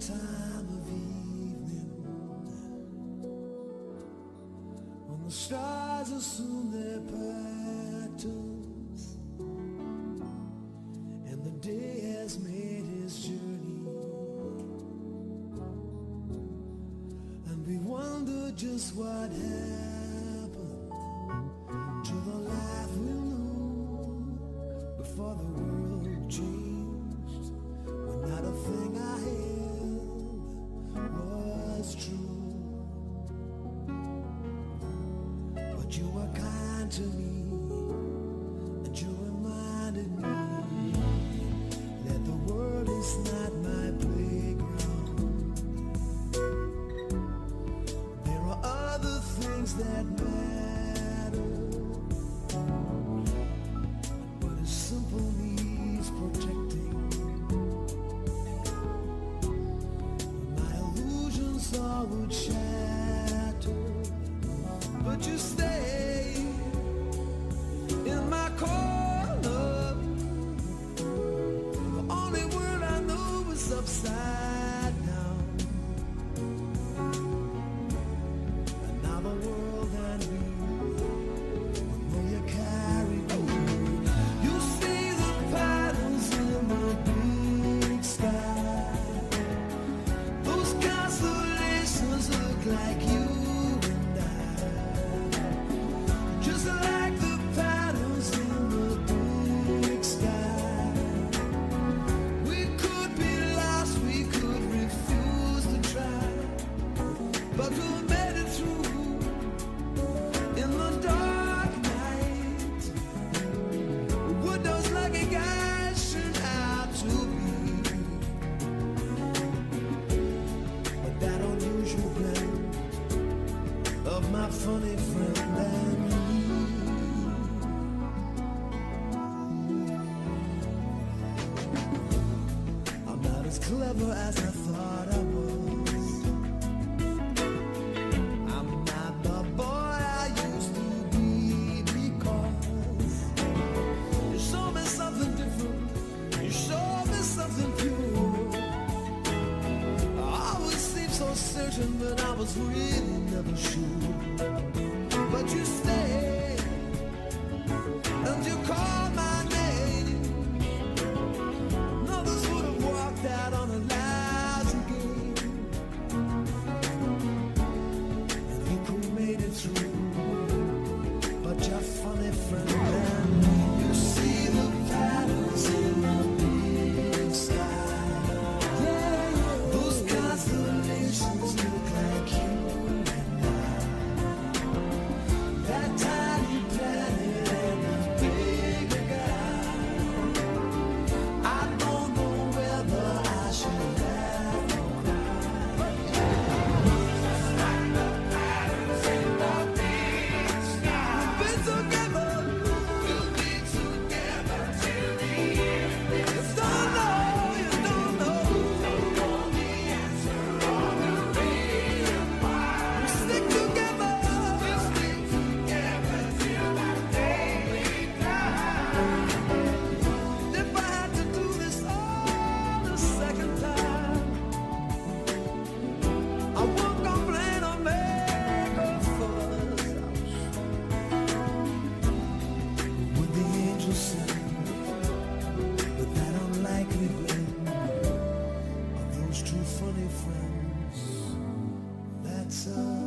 time of evening, when the stars assume their patterns, and the day has made his journey, and we wonder just what happened to the life we knew before the world changed, when not a thing I held was true. But you were kind to me, and you reminded me that the world is not my playground. There are other things that matter, but it simple needs protecting. My illusions all would shatter, but you stay in my corner. The only word I know is upside down, and now the world and me, where you carry me. You see the patterns in the big sky. Those constellations look like you and I, just like the patterns in the big sky. We could be lost, we could refuse to try, but we made it through in the dark night. What those lucky guys turned out to be, but that unusual blend of my funny friend and me. I'm not as clever as I thought I was. I'm not the boy I used to be, because you showed me something different, you showed me something pure. I always seemed so certain, but I was really never sure. But you stayed, and you called my name. Others would have walked out on a lousy game, and you could have made it through, but your funny friend and me. You see the patterns in the big sky. Those constellations look like you and I. That tiny planet and the bigger guy. I don't know whether I should laugh or cry. We've been together, we'll be together till the end. You don't know, you don't know. Don't know the answer or the reason why. We'll stick together, we'll stick together till that day we die. If I had to do this all a second time, I won't complain or make a fuss. Would the angels sing with that unlikely blend of those two funny friends? That's us.